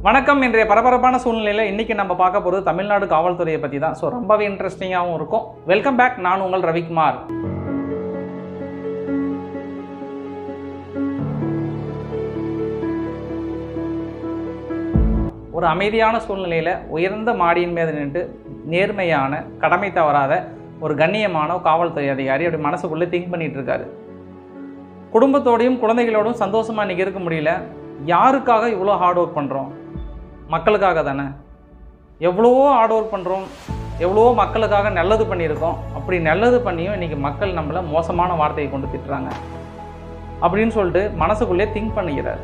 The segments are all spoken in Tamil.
வணக்கம். இன்றைய பரபரப்பான சூழ்நிலையில் இன்றைக்கி நம்ம பார்க்க போகிறது தமிழ்நாடு காவல்துறையை பற்றி தான். ஸோ ரொம்பவே இன்ட்ரெஸ்டிங்காகவும் இருக்கும். Welcome back. நான் உங்கள் ரவிக்குமார். ஒரு அமைதியான சூழ்நிலையில் உயர்ந்த மாடியின் மீது நின்று நேர்மையான, கடமை தவறாத ஒரு கண்ணியமான காவல்துறை அதிகாரி அப்படி மனசுக்குள்ளே திங்க் பண்ணிகிட்டு இருக்காரு. குடும்பத்தோடையும் குழந்தைகளோடும் சந்தோஷமாக இன்றைக்கி இருக்க முடியல. யாருக்காக இவ்வளோ ஹார்ட் ஒர்க் பண்ணுறோம்? மக்களுக்காக தானே. எவ்வளவோ ஹார்ட் ஒர்க் பண்ணுறோம், எவ்வளவோ மக்களுக்காக நல்லது பண்ணியிருக்கோம். அப்படி நல்லது பண்ணியும் இன்றைக்கி மக்கள் நம்மளை மோசமான வார்த்தையை கொண்டு திட்டுறாங்க அப்படின்னு சொல்லிட்டு மனசுக்குள்ளே திங்க் பண்ணிக்கிறார்.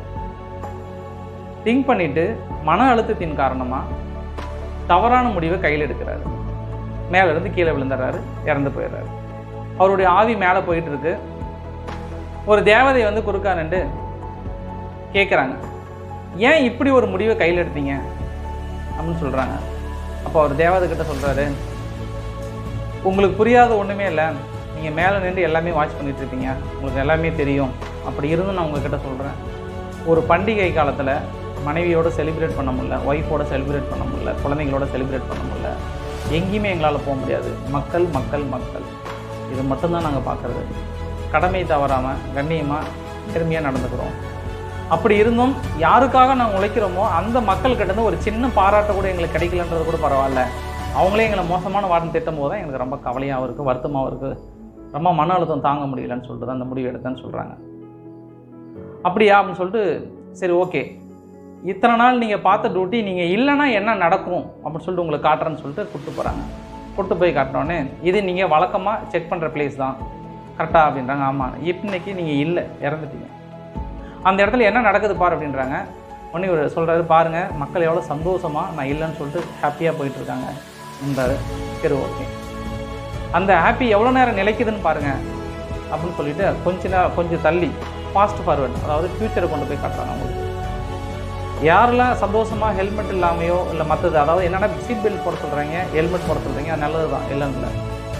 திங்க் பண்ணிவிட்டு மன அழுத்தத்தின் காரணமாக தவறான முடிவை கையில் எடுக்கிறாரு. மேலேருந்து கீழே விழுந்துடுறாரு, இறந்து போயிடுறாரு. அவருடைய ஆவி மேலே போயிட்டு இருக்கு. ஒரு தேவதை வந்து குறுக்காரண்டு கேட்குறாங்க, ஏன் இப்படி ஒரு முடிவை கையில் எடுத்தீங்க அப்படின்னு சொல்கிறாங்க. அப்போ அவர் தேவதை கிட்ட சொல்கிறாரு, உங்களுக்கு புரியாத ஒன்றுமே இல்லை, நீங்கள் மேலே நின்று எல்லாமே வாட்ச் பண்ணிட்டு இருப்பீங்க, உங்களுக்கு எல்லாமே தெரியும். அப்படி இருந்து நான் உங்ககிட்ட சொல்கிறேன், ஒரு பண்டிகை காலத்தில் மனைவியோடு செலிப்ரேட் பண்ண முடியல, ஒய்ஃபோடு செலிப்ரேட் பண்ண முடியல, குழந்தைங்களோட செலிப்ரேட் பண்ண முடியல, எங்கேயுமே எங்களால் போக முடியாது. மக்கள் மக்கள் மக்கள் இது மட்டும்தான் நாங்கள் பார்க்குறது. கடமை தவறாமல் கண்ணியமாக நேர்மையாக நடந்துக்கிறோம். அப்படி இருந்தும் யாருக்காக நாங்கள் உழைக்கிறோமோ அந்த மக்கள்கிட்டேருந்து ஒரு சின்ன பாராட்ட கூட எங்களுக்கு கிடைக்கலன்றது கூட பரவாயில்ல. அவங்களே எங்களை மோசமான வார்த்தை திட்டும் போது தான் எனக்கு ரொம்ப கவலையாகவும் இருக்குது, வருத்தமாகவும் இருக்குது, ரொம்ப மன அழுத்தம் தாங்க முடியலன்னு சொல்லிட்டு தான் அந்த முடிவு எடுத்தேன்னு சொல்கிறாங்க. அப்படியா அப்படின்னு சொல்லிட்டு, சரி ஓகே, இத்தனை நாள் நீங்கள் பார்த்த டியூட்டி நீங்கள் இல்லைன்னா என்ன நடக்கும் அப்படின்னு சொல்லிட்டு உங்களுக்கு காட்டுறேன்னு சொல்லிட்டு கூப்பிட்டு போகிறாங்க. கூப்பிட்டு போய் காட்டினோடனே, இது நீங்கள் வழக்கமாக செக் பண்ணுற பிளேஸ் தான் கரெக்டாக அப்படின்றாங்க. ஆமாம், இன்னைக்கு நீங்கள் இல்லை, இறந்துட்டீங்க. அந்த இடத்துல என்ன நடக்குது பாரு அப்படின்றாங்க. உடனே ஒரு சொல்கிறாரு, பாருங்கள் மக்கள் எவ்வளோ சந்தோஷமாக நான் இல்லைன்னு சொல்லிட்டு ஹாப்பியாக போயிட்டுருக்காங்க என்றாரு. சரி ஓகே, அந்த ஹாப்பி எவ்வளோ நேரம் நிலைக்குதுன்னு பாருங்கள் அப்படின்னு சொல்லிவிட்டு கொஞ்சம் தள்ளி ஃபாஸ்ட் ஃபார்வர்டு, அதாவது ஃப்யூச்சரை கொண்டு போய் காட்டுறாங்க. அவங்களுக்கு யாரெல்லாம் சந்தோஷமாக ஹெல்மெட் இல்லாமையோ இல்லை மற்றது, அதாவது என்னென்னா சீட் பெல்ட் போட சொல்கிறாங்க, ஹெல்மெட் போட சொல்கிறீங்க, அது நல்லது தான், இல்லைன்னு இல்லை.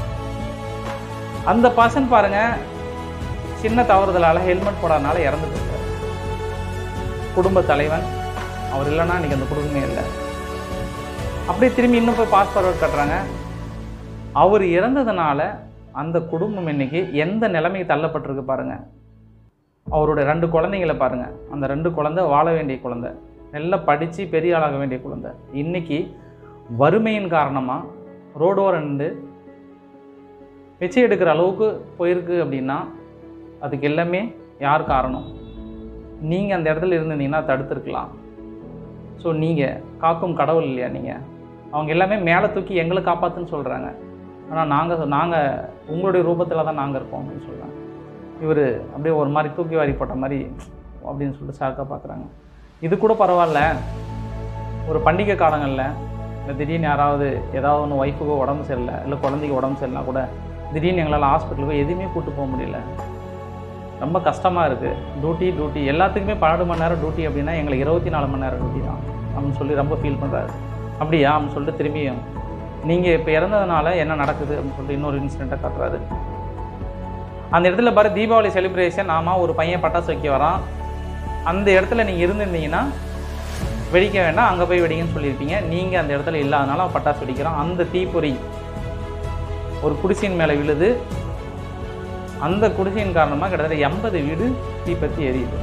அந்த பர்சன் பாருங்கள், சின்ன தவறுதலால் ஹெல்மெட் போடாதனால இறந்து போயிருக்காரு. குடும்ப தலைவன் அவர் இல்லைன்னா இன்றைக்கி அந்த குடும்பமே இல்லை. அப்படியே திரும்பி இன்னும் போய் பாஸ் ஃபார்வர்ட் கட்டுறாங்க. அவர் இறந்ததுனால அந்த குடும்பம் இன்றைக்கி எந்த நிலைமைக்கு தள்ளப்பட்டிருக்கு பாருங்கள். அவருடைய 2 குழந்தைங்களை பாருங்கள். அந்த 2 குழந்தை வாழ வேண்டிய குழந்தை, நல்லா படித்து பெரிய ஆளாக வேண்டிய குழந்தை, இன்றைக்கி வறுமையின் காரணமாக ரோடோரம் நின்று பிச்சை எடுக்கிற அளவுக்கு போயிருக்கு. அப்படின்னா அதுக்கு எல்லாமே யார் காரணம்? நீங்கள் அந்த இடத்துல இருந்திருந்தீங்கன்னா தடுத்துருக்கலாம். ஸோ நீங்கள் காக்கும் கடவுள் இல்லையா நீங்கள்? அவங்க எல்லாமே மேலே தூக்கி எங்களை காப்பாற்றுன்னு சொல்கிறாங்க. ஆனால் நாங்கள் உங்களுடைய ரூபத்தில் தான் நாங்கள் இருக்கோம் அப்படின்னு சொல்கிறாங்க. இவர் அப்படியே ஒரு மாதிரி தூக்கி வாரி போட்ட மாதிரி அப்படின்னு சொல்லிட்டு ஷாக்காக பார்க்குறாங்க. இது கூட பரவாயில்ல, ஒரு பண்டிகை காலங்களில் இல்லை திடீர்னு யாராவது ஏதாவது ஒன்று ஒய்ஃபுக்கோ உடம்பு சரியில்லை, இல்லை குழந்தைக்கு உடம்பு சரியில்லைனா கூட திடீர்னு எங்களால் ஹாஸ்பிட்டலுக்கோ எதுவுமே கூப்பிட்டு போக முடியல, ரொம்ப கஷ்டமாக இருக்குது. டியூட்டி எல்லாத்துக்குமே 12 மணி நேரம் டியூட்டி அப்படின்னா எங்களுக்கு 24 மணி நேரம் டியூட்டி தான் அப்படின்னு சொல்லி ரொம்ப ஃபீல் பண்ணுறாரு. அப்படியா அப்படின்னு சொல்லிட்டு திரும்பியும், நீங்கள் இப்போ இறந்ததுனால என்ன நடக்குது அப்படின்னு சொல்லிட்டு இன்னொரு இன்சிடெண்ட்டை காட்டுறாரு. அந்த இடத்துல பாரு, தீபாவளி செலிப்ரேஷன். ஆமாம், ஒரு பையன் பட்டாசு வைக்க வரான். அந்த இடத்துல நீங்கள் இருந்திருந்தீங்கன்னா வெடிக்க வேண்டாம், அங்கே போய் வெடிங்கன்னு சொல்லியிருப்பீங்க. நீங்கள் அந்த இடத்துல இல்லாதனால அவன் பட்டாசு வெடிக்கிறான். அந்த தீப்பொறி ஒரு குடிசையின் மேலே விழுது. அந்த குடிசையின் காரணமாக கிட்டத்தட்ட 80 வீடு தீப்பற்றி எரியுது.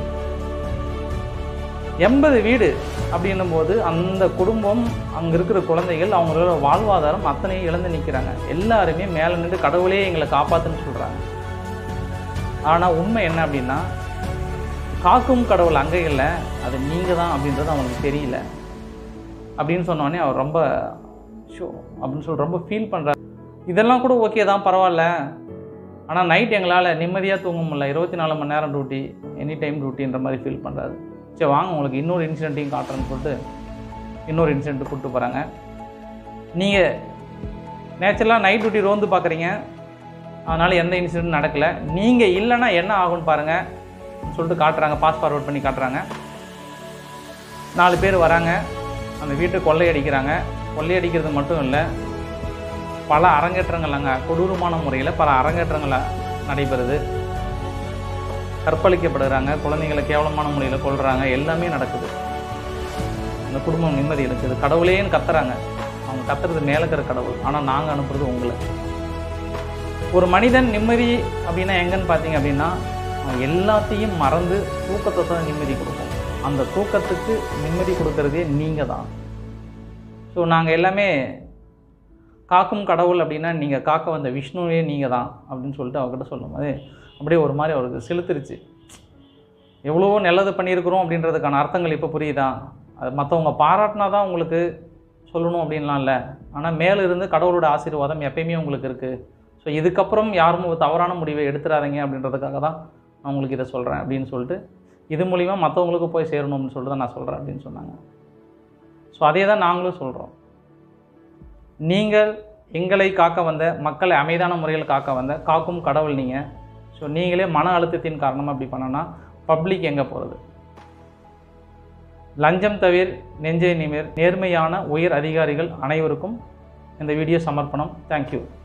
80 வீடு அப்படின்னும் போது அந்த குடும்பம், அங்கே இருக்கிற குழந்தைகள், அவங்களோட வாழ்வாதாரம் அத்தனையும் இழந்து நிற்கிறாங்க. எல்லாருமே மேலே நின்று கடவுளே எங்களை காப்பாற்றுன்னு சொல்கிறாங்க. ஆனால் உண்மை என்ன அப்படின்னா, காக்கும் கடவுள் அங்கே இல்லை, அது நீங்கள் தான் அப்படின்றது அவங்களுக்கு தெரியல அப்படின்னு சொன்னோடனே அவர் ரொம்ப அப்படின்னு சொல்லி ரொம்ப ஃபீல் பண்ணுறாரு. இதெல்லாம் கூட ஓகே தான், பரவாயில்ல, ஆனால் நைட் எங்களால் நிம்மதியாக தூங்க முடியல, 24 மணி நேரம் டியூட்டி, எனி டைம் டியூட்டின்ற மாதிரி ஃபீல் பண்ணுறாரு. சரி வாங்க, உங்களுக்கு இன்னொரு இன்சிடெண்ட்டையும் காட்டுறேன்னு சொல்லிட்டு இன்னொரு இன்சிடெண்ட்டு கூப்பிட்டு போகிறாங்க. நீங்கள் நேச்சுரலாக நைட் டியூட்டி ரோந்து பார்க்குறீங்க, அதனால் எந்த இன்சிடென்ட் நடக்கலை. நீங்கள் இல்லைன்னா என்ன ஆகும்னு பாருங்கள் சொல்லிட்டு காட்டுறாங்க. பாஸ் ஃபார்வர்ட் பண்ணி காட்டுறாங்க. 4 பேர் வராங்க, அந்த வீட்டை கொள்ளையடிக்கிறாங்க. கொள்ளையடிக்கிறது மட்டும் இல்லை, பல அரங்கேற்றங்கள் அங்கே கொடூரமான முறையில் பல அரங்கேற்றங்கள் நடைபெறுது. கற்பழிக்கப்படுறாங்க, குழந்தைங்களை கேவலமான முறையில் கொள்கிறாங்க, எல்லாமே நடக்குது. அந்த குடும்பம் நிம்மதி இருக்குது. கடவுளேன்னு கத்துறாங்க, அவங்க கத்துறது மேலே இருக்கிற கடவுள், ஆனால் நாங்கள் அனுப்புறது உங்களை. ஒரு மனிதன் நிம்மதி அப்படின்னா எங்கன்னு பார்த்தீங்க அப்படின்னா, அவன் எல்லாத்தையும் மறந்து தூக்கத்தை தான் நிம்மதி கொடுக்கும். அந்த தூக்கத்துக்கு நிம்மதி கொடுக்கறதே நீங்கள் தான். ஸோ நாங்கள் எல்லாமே காக்கும் கடவுள் அப்படின்னா நீங்கள் காக்க வந்த விஷ்ணுவே நீங்கள் தான் அப்படின்னு சொல்லிட்டு அவர்கிட்ட சொல்லும் போது அப்படியே ஒரு மாதிரி அவருக்கு செலுத்துருச்சு. எவ்வளோ நல்லது பண்ணியிருக்கிறோம் அப்படின்றதுக்கான அர்த்தங்கள் இப்போ புரியுதா? அது மற்றவங்க பாராட்டினா தான் உங்களுக்கு சொல்லணும் அப்படின்லாம் இல்லை, ஆனால் மேலே இருந்து கடவுளோட ஆசீர்வாதம் எப்பயுமே உங்களுக்கு இருக்குது. ஸோ இதுக்கப்புறம் யாரும் ஒரு தவறான முடிவை எடுத்துடாதீங்க அப்படின்றதுக்காக தான் நான் உங்களுக்கு இதை சொல்கிறேன் அப்படின்னு சொல்லிட்டு, இது மூலிமா மற்றவங்களுக்கு போய் சேரணும்னு சொல்லிட்டு தான் நான் சொல்கிறேன் அப்படின்னு சொன்னாங்க. ஸோ அதே தான் நாங்களும் சொல்கிறோம். நீங்கள் எங்களை காக்க வந்த, மக்களை அமைதியான முறையில் காக்க வந்த காக்கும் கடவுள் நீங்கள். ஸோ நீங்களே மன அழுத்தத்தின் காரணமாக அப்படி பண்ணோன்னா பப்ளிக் எங்கே போகிறது? லஞ்சம் தவிர நெஞ்சை நிமிர் நேர்மையான உயர் அதிகாரிகள் அனைவருக்கும் இந்த வீடியோ சமர்ப்பணம். தேங்க்யூ.